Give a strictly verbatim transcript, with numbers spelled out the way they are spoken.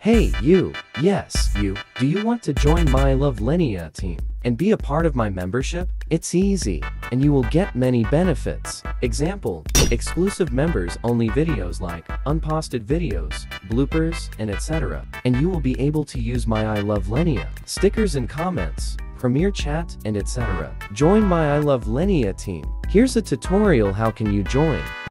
Hey, you, yes, you, do you want to join my I Love Lenea team and be a part of my membership? It's easy, and you will get many benefits. Example, exclusive members only videos like unposted videos, bloopers, and et cetera. And you will be able to use my I Love Lenea stickers and comments, premier chat, and et cetera. Join my I Love Lenea team. Here's a tutorial how can you join.